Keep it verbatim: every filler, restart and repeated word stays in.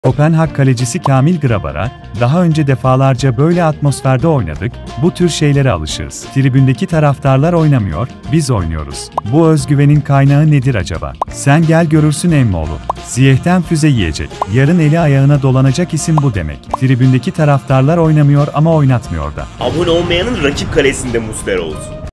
Kopenhag kalecisi Kamil Grabar'a, "Daha önce defalarca böyle atmosferde oynadık, bu tür şeylere alışırız. Tribündeki taraftarlar oynamıyor, biz oynuyoruz. Bu özgüvenin kaynağı nedir acaba? Sen gel görürsün emmoğlu. Ziyeh'ten füze yiyecek. Yarın eli ayağına dolanacak isim bu demek. Tribündeki taraftarlar oynamıyor ama oynatmıyor da." Abone olmayanın rakip kalesinde Muslera olsun.